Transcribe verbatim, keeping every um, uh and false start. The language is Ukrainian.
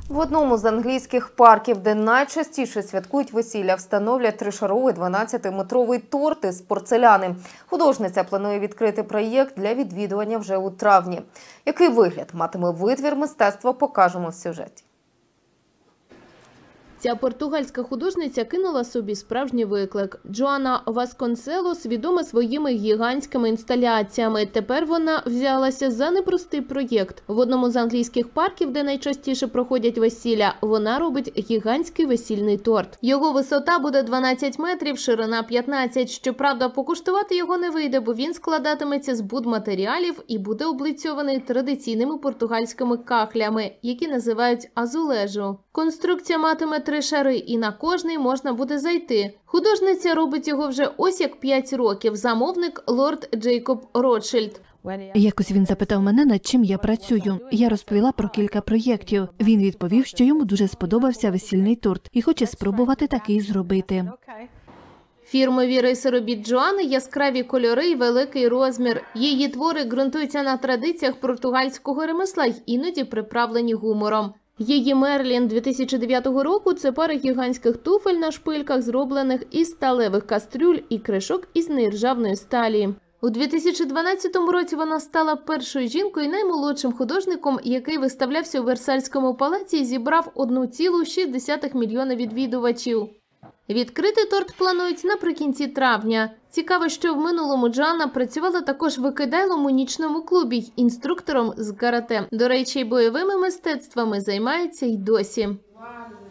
В одному з англійських парків, де найчастіше святкують весілля, встановлять тришаровий дванадцятиметровий торт із порцеляни. Художниця планує відкрити проєкт для відвідування вже у травні. Який вигляд матиме витвір мистецтва, покажемо в сюжеті. Ця португальська художниця кинула собі справжній виклик. Джоана Васконселос відома своїми гігантськими інсталяціями. Тепер вона взялася за непростий проєкт. В одному з англійських парків, де найчастіше проходять весілля, вона робить гігантський весільний торт. Його висота буде дванадцять метрів, ширина п'ятнадцять. Щоправда, покуштувати його не вийде, бо він складатиметься з будматеріалів і буде облицьований традиційними португальськими кахлями, які називають азулежу. Конструкція матиме три шари, і на кожний можна буде зайти. Художниця робить його вже ось як п'ять років. Замовник – лорд Джейкоб Ротшильд. Якось він запитав мене, над чим я працюю. Я розповіла про кілька проєктів. Він відповів, що йому дуже сподобався весільний торт і хоче спробувати такий зробити. Фірмові риси робіт Джоани – яскраві кольори і великий розмір. Її твори ґрунтуються на традиціях португальського ремесла й іноді приправлені гумором. Її Мерлін дві тисячі дев'ятого року – це пара гігантських туфель на шпильках, зроблених із сталевих кастрюль і кришок із нержавної сталі. У дві тисячі дванадцятому році вона стала першою жінкою і наймолодшим художником, який виставлявся у Версальському палаці і зібрав один цілих шість десятих мільйона відвідувачів. Відкрити торт планують наприкінці травня. Цікаво, що в минулому Джоанна працювала також викидайлом у нічному клубі й інструктором з карате. До речі, бойовими мистецтвами займається й досі.